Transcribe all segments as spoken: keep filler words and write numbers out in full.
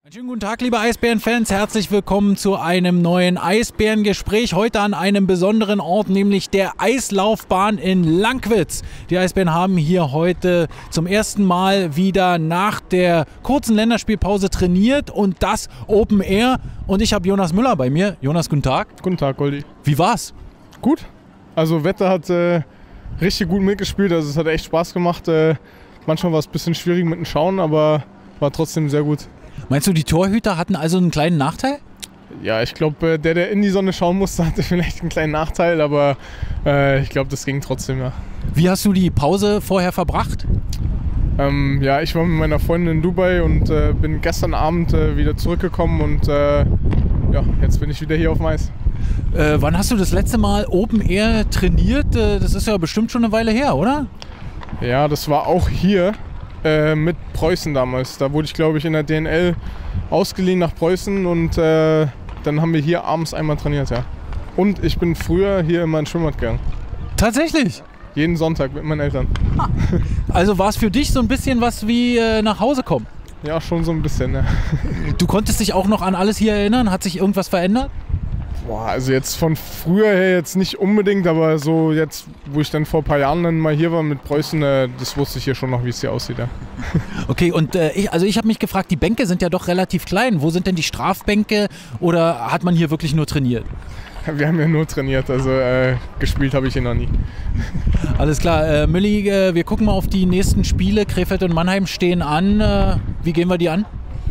Einen schönen guten Tag, liebe Eisbären-Fans. Herzlich willkommen zu einem neuen Eisbärengespräch. Heute an einem besonderen Ort, nämlich der Eislaufbahn in Lankwitz. Die Eisbären haben hier heute zum ersten Mal wieder nach der kurzen Länderspielpause trainiert und das Open Air. Und ich habe Jonas Müller bei mir. Jonas, guten Tag. Guten Tag, Goldi. Wie war's? Gut. Also Wetter hat äh, richtig gut mitgespielt. Also es hat echt Spaß gemacht. Äh, manchmal war es ein bisschen schwierig mit dem Schauen, aber war trotzdem sehr gut. Meinst du, die Torhüter hatten also einen kleinen Nachteil? Ja, ich glaube, der, der in die Sonne schauen musste, hatte vielleicht einen kleinen Nachteil, aber äh, ich glaube, das ging trotzdem, ja. Wie hast du die Pause vorher verbracht? Ähm, ja, ich war mit meiner Freundin in Dubai und äh, bin gestern Abend äh, wieder zurückgekommen und äh, ja, jetzt bin ich wieder hier auf dem Eis. Äh, wann hast du das letzte Mal Open Air trainiert? Äh, das ist ja bestimmt schon eine Weile her, oder? Ja, das war auch hier. Mit Preußen damals. Da wurde ich, glaube ich, in der D N L ausgeliehen nach Preußen und äh, dann haben wir hier abends einmal trainiert, ja. Und ich bin früher hier immer ins Schwimmbad gegangen. Tatsächlich? Jeden Sonntag mit meinen Eltern. Also war es für dich so ein bisschen was wie äh, nach Hause kommen? Ja, schon so ein bisschen, ja. Du konntest dich auch noch an alles hier erinnern? Hat sich irgendwas verändert? Boah, also jetzt von früher her jetzt nicht unbedingt, aber so jetzt, wo ich dann vor ein paar Jahren dann mal hier war mit Preußen, äh, das wusste ich hier schon noch, wie es hier aussieht. Ja. Okay, und äh, ich, also ich habe mich gefragt, die Bänke sind ja doch relativ klein. Wo sind denn die Strafbänke oder hat man hier wirklich nur trainiert? Wir haben ja nur trainiert, also äh, gespielt habe ich hier noch nie. Alles klar, äh, Mülli, äh, wir gucken mal auf die nächsten Spiele. Krefeld und Mannheim stehen an. Äh, wie gehen wir die an?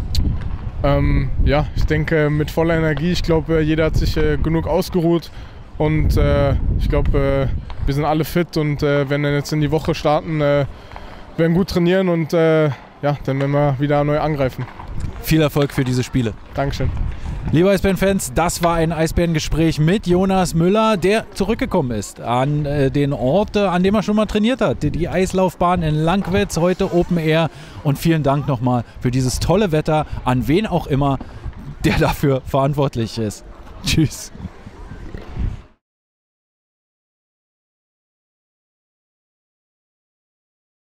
Ähm, ja, ich denke mit voller Energie. Ich glaube, jeder hat sich äh, genug ausgeruht und äh, ich glaube, äh, wir sind alle fit und äh, wenn wir jetzt in die Woche starten, äh, werden gut trainieren und äh, ja, dann werden wir wieder neu angreifen. Viel Erfolg für diese Spiele. Dankeschön. Liebe Eisbären-Fans, das war ein Eisbärengespräch mit Jonas Müller, der zurückgekommen ist an äh, den Ort, äh, an dem er schon mal trainiert hat. Die, die Eislaufbahn in Lankwitz, heute Open Air. Und vielen Dank nochmal für dieses tolle Wetter, an wen auch immer, der dafür verantwortlich ist. Tschüss.